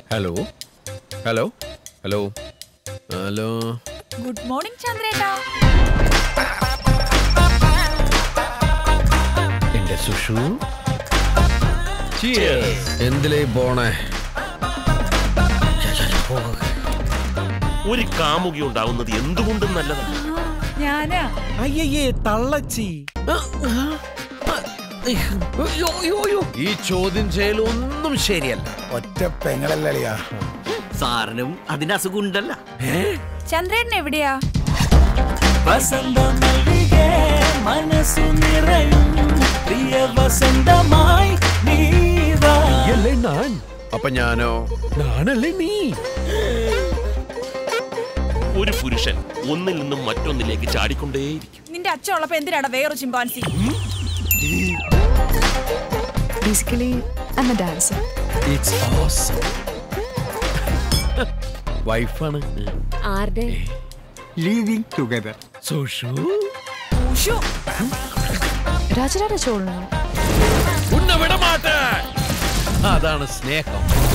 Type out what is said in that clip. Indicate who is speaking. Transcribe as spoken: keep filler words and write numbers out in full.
Speaker 1: Hello hello hello hello
Speaker 2: good morning ചന്ദ്രേട്ടാ.
Speaker 1: എന്റെ സുഷു എന്തിലേ പോണേ?
Speaker 3: ഒരു കാമുകി ഉണ്ടാവുന്നത് എന്തുകൊണ്ടും നല്ലതാണ്.
Speaker 2: ഞാനാ
Speaker 4: അയ്യേ തള്ളച്ചി.
Speaker 1: ഈ ചോദ്യം ചെയ്യലൊന്നും ശരിയല്ല.
Speaker 4: ഒറ്റ പെങ്ങളല്ലളിയാ.
Speaker 5: സാറിനും അതിന്റെ അസുഖം ഉണ്ടല്ല.
Speaker 2: ചന്ദ്രേട്ടൻ എവിടെയാ?
Speaker 6: വസന്തമല്ലികേ മനസ്സു നിറയും പ്രിയ വസന്തമായി നീവാ.
Speaker 4: ഞാൻ
Speaker 1: അപ്പൊ ഞാനോ?
Speaker 4: നാണല്ലേ നീ.
Speaker 3: ഒരു പുരുഷൻ ഒന്നിൽ നിന്നും മറ്റൊന്നിലേക്ക് ചാടിക്കൊണ്ടേയിരിക്കും.
Speaker 2: നിന്റെ അച്ഛൻ ഉള്ളപ്പോ എന്തിനാണ് വേറൊരു chimpanzee?
Speaker 7: Basically, I'm a dancer.
Speaker 4: It's awesome.
Speaker 1: വൈഫാണ്.
Speaker 7: ആരുടെ?
Speaker 4: Living together.
Speaker 1: സുഷു
Speaker 2: ഉഷു.
Speaker 7: രാജരാജ ചോളനോ?
Speaker 1: അതാണ് സ്നേഹം.